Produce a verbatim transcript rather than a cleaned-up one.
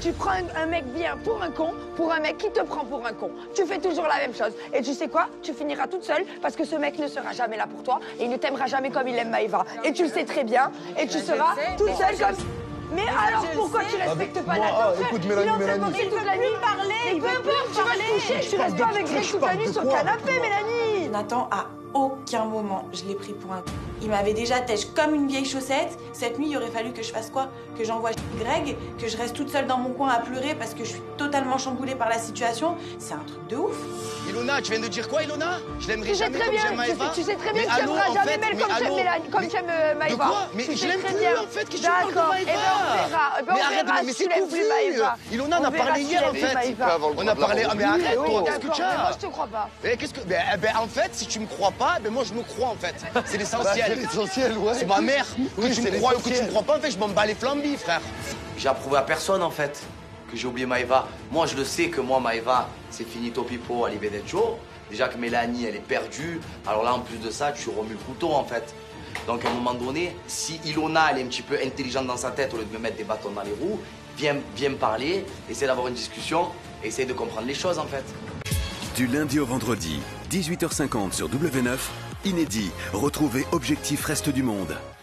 Tu prends un, un mec bien pour un con, pour un mec qui te prend pour un con. Tu fais toujours la même chose. Et tu sais quoi? Tu finiras toute seule parce que ce mec ne sera jamais là pour toi et il ne t'aimera jamais comme il aime Maëva. Et tu le sais très bien. Et tu seras toute seule comme... Mais alors pourquoi tu respectes pas moi, la ah, danse? écoute, Mélanie, Il est en train de Mélanie. danser toute la nuit. parler, Mais peu importe, tu vas te coucher. Tu restes pas avec Greg toute la nuit sur le canapé, Mélanie. Nathan, à aucun moment, je l'ai pris pour un... Il m'avait déjà têche comme une vieille chaussette. Cette nuit, il aurait fallu que je fasse quoi? Que j'envoie Greg, que je reste toute seule dans mon coin à pleurer parce que je suis totalement chamboulée par la situation. C'est un truc de ouf. Ilona, tu viens de dire quoi, Ilona? Je l'aimerais Tu sais jamais très comme bien, j'aime tu sais, Maëva. tu sais très bien Mais que tu allô, aimeras en jamais fait, Mel mais comme tu aimes allô, Mélanie, comme mais- tu aimes euh, Maëva. De quoi? Mais Tu je sais l'aime très plus, bien. en fait, qu'est-ce que tu parles de D'accord, Maëva? eh ben on verra. Eh ben Mais on arrête, verra mais si c'est tu l'aimes tout plus vu. Maëva. Ilona, on a verra parlé si hier, tu en l'aimes plus fait. Maëva. On a parlé... Ah, mais arrête, Oui, toi, qu'est-ce que d'accord, tu mais as? moi je te crois pas. Eh, qu'est-ce que... Ben, ben, en fait, si tu me crois pas, ben moi je me crois, en fait. C'est Bah, c'est l'essentiel. l'essentiel, ouais. C'est ma mère. Que Oui, tu c'est me crois ou que tu l'essentiel. me crois pas, en fait, je m'en bats les flambis, frère. J'ai approuvé à personne, en fait, que j'ai oublié Maëva. Moi, je le sais que moi, Maëva, c'est finito pipo, arrivederci. Déjà que Mélanie, elle est perdue. Alors là, en plus de ça, tu remues le couteau, en fait. Donc, à un moment donné, si Ilona, elle est un petit peu intelligente dans sa tête, au lieu de me mettre des bâtons dans les roues, viens, viens me parler, essaie d'avoir une discussion, essaie de comprendre les choses, en fait. Du lundi au vendredi, dix-huit heures cinquante sur W neuf, inédit, retrouvez Objectif Reste du Monde.